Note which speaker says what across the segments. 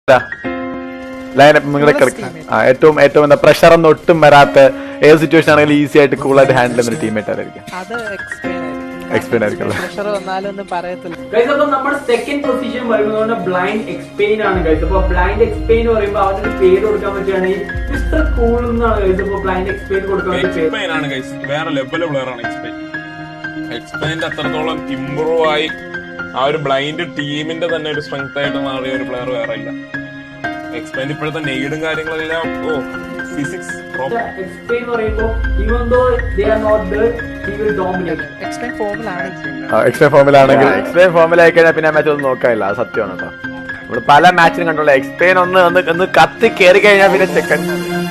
Speaker 1: Lineup നിങ്ങളുടെ ഏറ്റവും ഏറ്റവും എന്താ പ്രഷർ ഒന്നും ഒട്ടും വരാത്ത ഏത് സിറ്റുവേഷൻ ആണെങ്കിലും ഈസി ആയിട്ട് കൂളായിട്ട് ഹാൻഡിൽ ചെയ്യുന്ന ടീമേറ്റ് ആയിരിക്കും. എക്സ്പെയിൻ ആയിരിക്കും.
Speaker 2: നമ്മുടെ സെക്കൻഡ് പൊസിഷൻ വരുന്നത് ബ്ലൈൻഡ് എക്സ്പെയിൻ ആണ് ഗൈസ്. അപ്പൊ ബ്ലൈൻഡ് എക്സ്പെയിൻ എന്ന് പറയുമ്പോൾ അവരുടെ പേര് കൊടുക്കാൻ പറ്റുകയാണെങ്കിൽ മിസ്റ്റർ കൂൾ എന്നാണ് ഗൈസ്. അപ്പൊ ബ്ലൈൻഡ് എക്സ്പെയിൻ കൊടുക്കാൻ
Speaker 3: വേറെ ലെവൽ പ്ലെയർ ആണ് എക്സ്പെയിൻ. എക്സ്പെയിൻ്റെ അത്രത്തോളം ഇംപ്രൂവ് ആയി ആ ഒരു ബ്ലൈൻഡ് ടീമിന്റെ തന്നെ ഒരു സ്ട്രെങ്ത് ആയിട്ട് മാറിയ ഒരു പ്ലെയർ വേറെ ഇല്ല. എക്സ്പെയിൻ ഇപ്പോഴത്തെ നെയ്ഡും കാര്യങ്ങളെല്ലാം ഫിസിക്സ്
Speaker 2: എക്സ്പെയിൻ പറയുമ്പോൾ even though they are not there, he will dominate.
Speaker 1: എക്സ്പെയിൻ ഫോമിലായി കഴിഞ്ഞാൽ പിന്നെ മാച്ച് ഒന്നും നോക്കാനില്ല. അത് സത്യമാണ് കേട്ടോ. നമ്മള് പല മാച്ചിനും കണ്ടോളൂ, എക്സ്പെയിൻ ഒന്ന് കത്തി കയറി കഴിഞ്ഞാൽ പിന്നെ ചെക്കൻ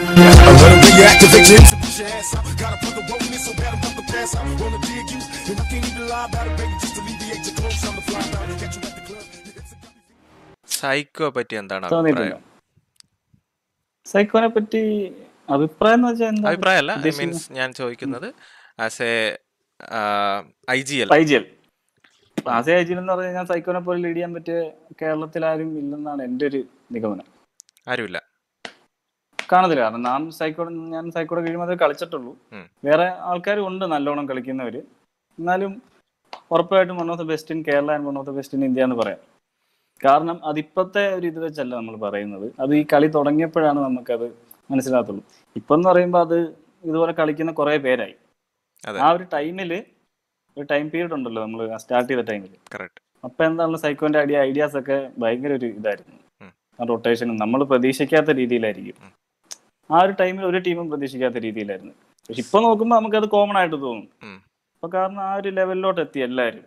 Speaker 4: സൈക്കോ പറ്റി എന്താണ് അഭിപ്രായം?
Speaker 5: സൈക്കോനെ പറ്റി
Speaker 4: അഭിപ്രായമല്ല, മീൻസ് ഞാൻ ചോദിക്കുന്നത് as a IGL
Speaker 5: as a IGL എന്ന് പറഞ്ഞാൽ സൈക്കോനെ പോലെ ലീഡ് ചെയ്യാൻ പറ്റിയ കേരളത്തിൽ ആരും ഇല്ലെന്നാണ് എൻ്റെ ഒരു നിഗമനം.
Speaker 4: ആരുമില്ല,
Speaker 5: കാണത്തില്ല. കാരണം ഞാൻ സൈക്കോടെ കഴിയുമ്പോൾ കളിച്ചിട്ടുള്ളൂ. വേറെ ആൾക്കാരും ഉണ്ട് നല്ലോണം കളിക്കുന്നവര്. എന്നാലും ഉറപ്പായിട്ടും one of the best in Kerala and one of the best in India എന്ന് പറയാം. കാരണം അതിപ്പോഴത്തെ ഒരു ഇത് വെച്ചല്ല നമ്മൾ പറയുന്നത്, അത് ഈ കളി തുടങ്ങിയപ്പോഴാണ് നമുക്കത് മനസ്സിലാകത്തുള്ളൂ. ഇപ്പം എന്ന് പറയുമ്പോൾ അത് ഇതുപോലെ കളിക്കുന്ന കുറേ പേരായി. ആ ഒരു ടൈമില് ഒരു ടൈം പീരീഡ് ഉണ്ടല്ലോ നമ്മൾ സ്റ്റാർട്ട് ചെയ്ത ടൈമിൽ. അപ്പൊ എന്താണല്ലോ സൈക്കോന്റെ ഐഡിയാസ് ഒക്കെ ഭയങ്കര ഒരു ഇതായിരുന്നു. റൊട്ടേഷനും നമ്മൾ പ്രതീക്ഷിക്കാത്ത രീതിയിലായിരിക്കും. ആ ഒരു ടൈമിൽ ഒരു ടീമും പ്രതീക്ഷിക്കാത്ത രീതിയിലായിരുന്നു. പക്ഷെ ഇപ്പൊ നോക്കുമ്പോൾ നമുക്കത് കോമൺ ആയിട്ട് തോന്നും. അപ്പൊ കാരണം ആ ഒരു ലെവലിലോട്ട് എത്തി എല്ലാവരും.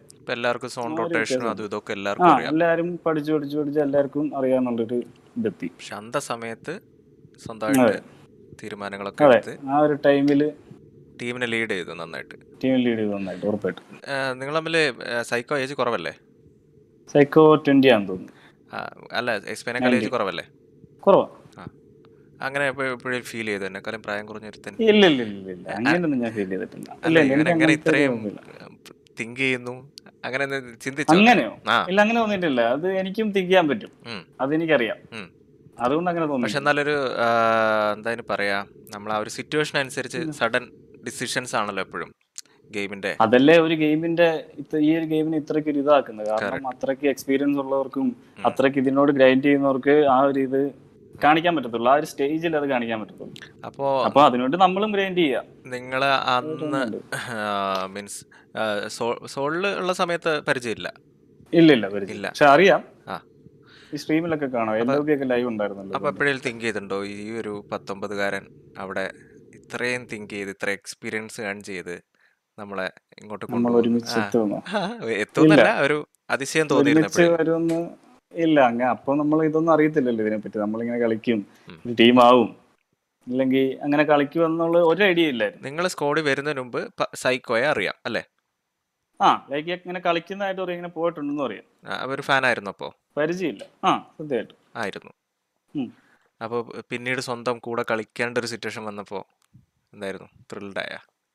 Speaker 5: എല്ലാരും പഠിച്ചു എല്ലാവർക്കും അറിയാന്നുള്ളൊരു ഇതെത്തി.
Speaker 4: പക്ഷെ അന്ത സമയത്ത് സ്വന്തമായിട്ട് തീരുമാനങ്ങളൊക്കെ എടുത്ത്
Speaker 5: ആ ഒരു ടൈമില്
Speaker 4: ടീമിനെ ലീഡ് ചെയ്തു നന്നായിട്ട്.
Speaker 5: ഉറപ്പായിട്ടും.
Speaker 4: നിങ്ങൾ തമ്മില് സൈക്കോ ഏജ് കുറവല്ലേ?
Speaker 5: സൈക്കോ 20 ആണെന്ന് തോന്നുന്നു.
Speaker 4: അല്ല, എക്സ്പെയിനേക്കാൾ ഏജ് കുറവല്ലേ?
Speaker 5: കുറവാ.
Speaker 4: അങ്ങനെ എപ്പോഴും ഫീൽ ചെയ്തു എന്നെക്കാളും പ്രായം കുറഞ്ഞൊരുത്തൻ?
Speaker 5: ഇല്ല അങ്ങനെയൊന്നും ഞാൻ ഫീൽ ചെയ്തിട്ടില്ല.
Speaker 4: എങ്ങനെ ഇത്രയും തിങ്ക് ചെയ്യുന്നു? അങ്ങനെ ചിന്തിച്ചു?
Speaker 5: അങ്ങനെയോ? ഇല്ല, അങ്ങനെ തോന്നിയിട്ടില്ല. അത് എനിക്കും തിങ്ക് ചെയ്യാൻ പറ്റും, അതെനിക്കറിയാം. അതുകൊണ്ട് അങ്ങനെ തോന്നി.
Speaker 4: പക്ഷെ എന്നാലൊരു എന്താ പറയാ, നമ്മൾ ആ ഒരു സിറ്റുവേഷൻ അനുസരിച്ച് സഡൻ ഡിസിഷൻസ് ആണല്ലോ എപ്പോഴും ഗെയിമിന്റെ.
Speaker 5: അതല്ലേ ഒരു ഗെയിമിന്റെ ഈ ഒരു ഗെയിമിന് ഇത്രയ്ക്ക് ഒരു ഇതാക്കുന്നത്. കാരണം അത്രയ്ക്ക് എക്സ്പീരിയൻസ് ഉള്ളവർക്കും അത്രയ്ക്ക് ഇതിനോട് ഗ്രൈൻഡ് ചെയ്യുന്നവർക്ക് ആ ഒരു ഇത് കാണിക്കാൻ പറ്റത്തുള്ളൂ. ആ ഒരു സ്റ്റേജിൽ അത് കാണിക്കാൻ പറ്റത്തുള്ളൂ. അപ്പൊ അതിനോട് നമ്മളും ഗ്രൈൻഡ് ചെയ്യാം.
Speaker 4: നിങ്ങള് അന്ന് മീൻസ് സോളില് ഉള്ള സമയത്ത് പരിചയമില്ല?
Speaker 5: ഇല്ല പരിചയമില്ല, പക്ഷെ അറിയാം. ഈ സ്ട്രീമിലൊക്കെ കാണാം, ഒക്കെ ലൈവ് ഉണ്ടായിരുന്നല്ലോ.
Speaker 4: അപ്പൊ എപ്പോഴേലും തിങ്ക് ചെയ്തിട്ടുണ്ടോ ഈ ഒരു 19കാരൻ അവിടെ ഇത്രയും തിങ്ക് ചെയ്ത് ഇത്ര എക്സ്പീരിയൻസ് ഏൺ ചെയ്ത് നമ്മളെ ഇങ്ങോട്ട് എത്തുന്നില്ല, ഒരു അതിശയം തോന്നിയിരുന്നു?
Speaker 5: ഇല്ല, അങ്ങനെ അപ്പൊ നമ്മൾ ഇതൊന്നും അറിയത്തില്ലല്ലോ ഇതിനെപ്പറ്റി. നമ്മളിങ്ങനെ കളിക്കും, ടീമാവും, ഇല്ലെങ്കിൽ അങ്ങനെ കളിക്കും എന്നുള്ള ഒരു ഐഡിയ ഇല്ലായിരുന്നു.
Speaker 4: നിങ്ങൾ സ്കോഡിൽ വരുന്നതിന് മുമ്പ് സൈക്കോയെ അറിയാം അല്ലേ?
Speaker 5: ലൈക്ക് ഇങ്ങനെ കളിക്കുന്നതായിട്ട് പറയും, ഇങ്ങനെ പോയിട്ടുണ്ടെന്ന് പറയാം.
Speaker 4: ഒരു ഫാൻ ആയിരുന്നു അപ്പോ?
Speaker 5: പരിചയമില്ല, സത്യമായിട്ട്
Speaker 4: ആയിരുന്നു. അപ്പൊ പിന്നീട് സ്വന്തം കൂടെ കളിക്കേണ്ട ഒരു സിറ്റുവേഷൻ വന്നപ്പോ എന്തായിരുന്നു? ത്രില്ഡായ?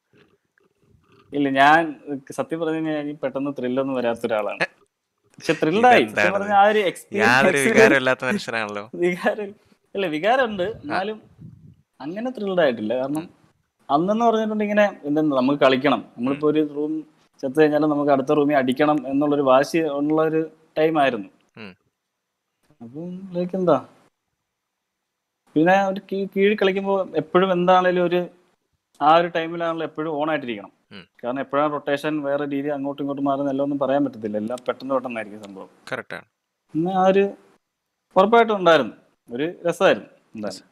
Speaker 5: ഇല്ല, ഞാൻ സത്യം പറഞ്ഞു കഴിഞ്ഞാൽ പെട്ടെന്ന് ത്രില്ലൊന്നും വരാത്ത ഒരാളാണ്. പക്ഷെ ത്രില്ലായി
Speaker 4: മനുഷ്യനാണല്ലോ.
Speaker 5: വികാരമുണ്ട്, എന്നാലും അങ്ങനെ ത്രില്ഡ് ആയിട്ടില്ല. കാരണം അന്നെന്ന് പറഞ്ഞിട്ടുണ്ട് ഇങ്ങനെ എന്തെന്ന് നമുക്ക് കളിക്കണം, നമ്മളിപ്പോ ഒരു റൂം ചെത്ത് കഴിഞ്ഞാലും നമുക്ക് അടുത്ത റൂമിൽ അടിക്കണം എന്നുള്ളൊരു വാശി ഉള്ള ഒരു ടൈം ആയിരുന്നു. അപ്പം ലൈക്ക് എന്താ, പിന്നെ ഒരു കീഴിൽ കളിക്കുമ്പോൾ എപ്പോഴും എന്താണേലും ഒരു ആ ഒരു ടൈമിലാണല്ലോ എപ്പോഴും ഓൺ ആയിട്ടിരിക്കണം. കാരണം എപ്പോഴാണ് റൊട്ടേഷൻ വേറെ രീതി അങ്ങോട്ടും ഇങ്ങോട്ടും മാറുന്ന എല്ലാം ഒന്നും പറയാൻ പറ്റത്തില്ല. എല്ലാം പെട്ടെന്നായിരിക്കും സംഭവം.
Speaker 4: കറക്റ്റാണ്.
Speaker 5: പിന്നെ ആ ഒരു ഉറപ്പായിട്ടും ഉണ്ടായിരുന്നു, ഒരു രസമായിരുന്നു. എന്തായാലും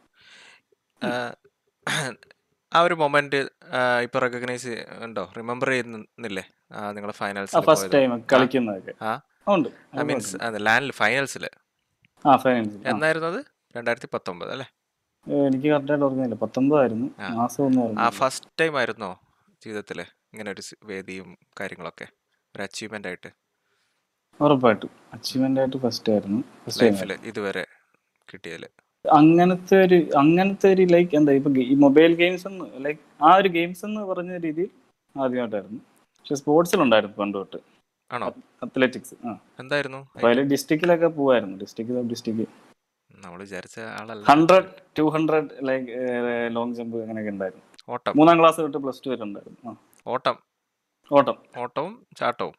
Speaker 4: ആ ഒരു മൊമെന്റ് ഇപ്പൊ റെക്കഗ്നൈസ് ഉണ്ടോ, റിമെമ്പർ ചെയ്യുന്നില്ലേ നിങ്ങളെ ഫൈനൽസ്
Speaker 5: ഫസ്റ്റ് ടൈം കളിക്കുന്നതൊക്കെ?
Speaker 4: മീൻസ് ലാൻഡിൽ ഫൈനൽസില് എന്നായിരുന്നു അത്? 2019 അല്ലേ?
Speaker 5: എനിക്ക് കറക്റ്റായിട്ട് ഓർമ്മയില്ല, 19 ആയിരുന്നു.
Speaker 4: ആ ഫസ്റ്റ് ടൈം ആയിരുന്നോ ജീവിതത്തില് ഇങ്ങനെ ഒരു വേദിയും കാര്യങ്ങളൊക്കെ ഒരു അച്ചീവ്മെന്റ് ആയിട്ട്?
Speaker 5: ഉറപ്പായിട്ടും അച്ചീവ്മെന്റ് ആയിട്ട് ഫസ്റ്റ് ആയിരുന്നു
Speaker 4: ലൈഫില് ഇതുവരെ കിട്ടിയതില്.
Speaker 5: അങ്ങനത്തെ ഒരു ലൈക്ക് എന്താ ഇപ്പൊ ഈ മൊബൈൽ ഗെയിംസ് എന്ന് ലൈക്ക് ആ ഒരു ഗെയിംസ് എന്ന് പറഞ്ഞ രീതിയിൽ ആദ്യമായിട്ടായിരുന്നു. പക്ഷെ സ്പോർട്സിലുണ്ടായിരുന്നു പണ്ട് തൊട്ട്.
Speaker 4: ആണോ?
Speaker 5: അത്ലറ്റിക്സ്.
Speaker 4: എന്തായിരുന്നു?
Speaker 5: അതിൽ ഡിസ്ട്രിക്റ്റിലൊക്കെ പോവായിരുന്നു. ഡിസ്ട്രിക്ട്
Speaker 4: നമ്മൾ വിചാരിച്ച ആളല്ല.
Speaker 5: 100, 200 ലൈക്ക് ലോങ് ജമ്പ് അങ്ങനെയൊക്കെ ഉണ്ടായിരുന്നു.
Speaker 4: ഓട്ടം
Speaker 5: 3ാം ക്ലാസ് തൊട്ട് +2 വരെ ഉണ്ടായിരുന്നു.
Speaker 4: ഓട്ടവും ചാട്ടവും.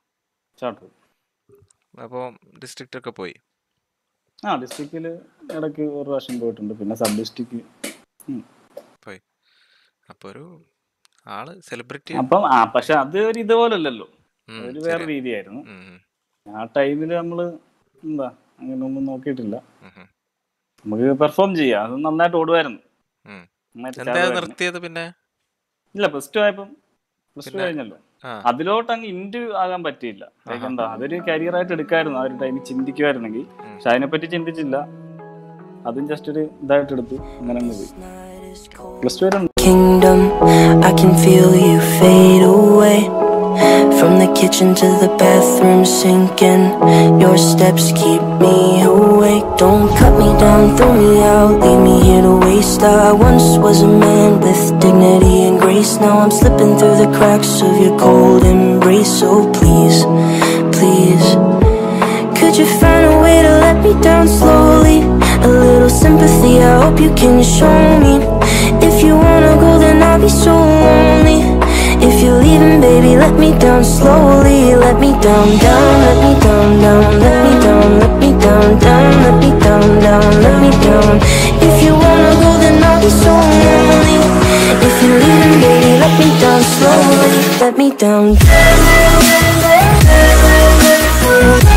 Speaker 4: അപ്പോൾ ഡിസ്ട്രിക്റ്റ് ഒക്കെ പോയി.
Speaker 5: ഡിസ്ട്രിക്റ്റിൽ ഇടയ്ക്ക് ഒരു പ്രാവശ്യം പോയിട്ടുണ്ട്. പിന്നെ സബ് ഡിസ്ട്രിക്ട്
Speaker 4: പോയി. അപ്പോൾ ഒരു ആള് സെലിബ്രിറ്റി.
Speaker 5: അപ്പം പക്ഷെ അത് ഒരു ഇതുപോലല്ലോ, ഒരു വേറെ രീതിയായിരുന്നു. ആ ടൈമിൽ നമ്മള് എന്താ അങ്ങനെ ഒന്നും നോക്കിയിട്ടില്ല. നമുക്ക് പെർഫോം ചെയ്യാം, അത് നന്നായിട്ട് ഓടുമായിരുന്നു.
Speaker 4: നിർത്തിയത് പിന്നെ
Speaker 5: ഇല്ല, +2 ആയപ്പം +2 കഴിഞ്ഞല്ലോ, അതിലോട്ട് അങ്ങ് ഇൻഡു ആകാൻ പറ്റിയില്ല. എന്താ അതൊരു കരിയറായിട്ട് എടുക്കായിരുന്നു ആ ഒരു ടൈമിൽ ചിന്തിക്കുമായിരുന്നെങ്കിൽ. പക്ഷെ അതിനെപ്പറ്റി ചിന്തിച്ചില്ല, അതും ജസ്റ്റ് ഒരു ഇതായിട്ട് എടുത്തു, അങ്ങനെ അങ്ങ് പോയി. +2 വരെ
Speaker 6: Kingdom, I can feel you fade away. From the kitchen to the bathroom sinking, your steps keep me awake. Don't cut me down, throw me out, leave me here to waste. I once was a man with dignity and grace. Now I'm slipping through the cracks of your cold embrace. So please, please, could you find a way to let me down slowly? A little sympathy, I hope you can show me. If you wanna go, then I'll be so lonely. If you're leaving, baby, let me down slowly. Let me down, down, let me down, down, let me down, let me down, down, let me down, down, let me down. If you wanna go, then I'll be so lonely. If you're leaving, baby, let me down slowly. Let me down.